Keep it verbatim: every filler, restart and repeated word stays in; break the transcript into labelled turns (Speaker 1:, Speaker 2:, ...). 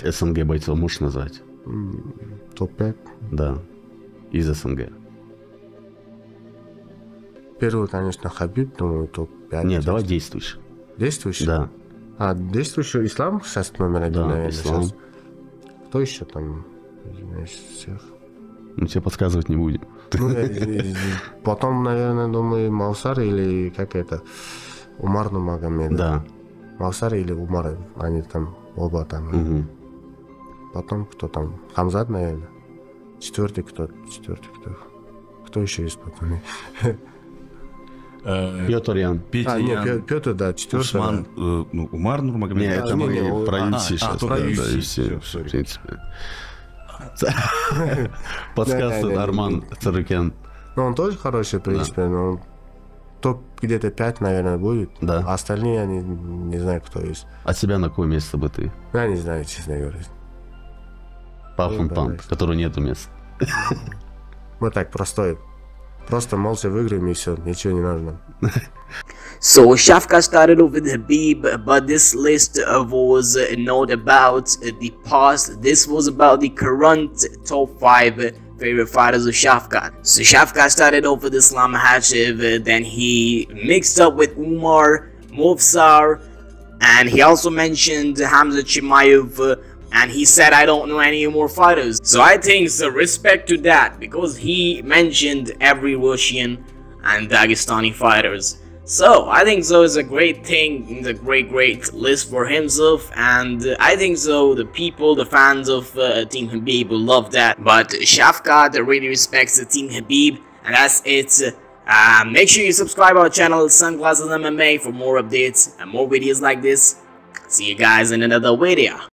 Speaker 1: СНГ бойцов можешь назвать?
Speaker 2: топ пять?
Speaker 1: Да. Из СНГ.
Speaker 2: Первый, конечно, Хабиб, думаю, топ пять.
Speaker 1: Нет, давай действующий.
Speaker 2: Действующий?
Speaker 1: Да.
Speaker 2: А, действующий Ислам сейчас номер один,
Speaker 1: Да,
Speaker 2: наверное,
Speaker 1: Ислам.
Speaker 2: сейчас. Кто еще там из всех?
Speaker 1: Мы тебе подсказывать не будем.
Speaker 2: Ну, я- я- потом, наверное, думаю, Маусар или как это, Умар Нурмагомедов.
Speaker 1: Да.
Speaker 2: Маусар или Умар, они там оба там.
Speaker 1: Мгм.
Speaker 2: Потом кто там? Хамзат, наверное. Четвертый кто? Четвертый кто? Кто еще есть потом?
Speaker 3: Э,
Speaker 1: Петр Ян.
Speaker 3: Петя
Speaker 2: А, нет,
Speaker 3: Ян,
Speaker 2: Пё- Петр, да, четвертый.
Speaker 3: Усман, э, ну, Умар Нурмагомедов.
Speaker 1: Не,
Speaker 2: А,
Speaker 1: это
Speaker 2: не,
Speaker 1: мы
Speaker 2: не, о-
Speaker 1: про
Speaker 2: а,
Speaker 1: ю
Speaker 3: а,
Speaker 1: си сейчас.
Speaker 3: только
Speaker 1: Да,
Speaker 3: ю
Speaker 1: да,
Speaker 3: эф си,
Speaker 1: ю си,
Speaker 3: всё,
Speaker 1: в
Speaker 3: сори.
Speaker 1: принципе. Подсказывает
Speaker 2: Да-да-да.
Speaker 1: Арман Царукян.
Speaker 2: Ну, он тоже хороший, в принципе, но топ где-то пять, наверное, будет.
Speaker 1: Да.
Speaker 2: А остальные, я не, не знаю, кто есть.
Speaker 1: От себя на какое место бы ты?
Speaker 2: Я не знаю, честно говоря.
Speaker 1: Папам
Speaker 2: да,
Speaker 1: пам,
Speaker 2: да.
Speaker 1: которого нету места.
Speaker 2: Мы так простой. Просто молча выиграем и все, ничего не нужно.
Speaker 4: So Shafkat started off with Habib, but this list uh, was uh, not about uh, the past. This was about the current top five uh, favorite fighters of Shafkat. So Shafkat started off with Islam Makhachev, uh, then he mixed up with Umar, Mofsar, and he also mentioned Hamza Chimaev. Uh, and he said, I don't know any more fighters. So I think so respect to that, because he mentioned every Russian and Dagestani fighters. So I think so is a great thing, it's a great great list for himself, and uh, I think so the people, the fans of uh, Team Habib will love that. But Shafkat really respects the Team Habib, and that's it. Uh, make sure you subscribe our channel Sunglasses M M A for more updates and more videos like this. See you guys in another video.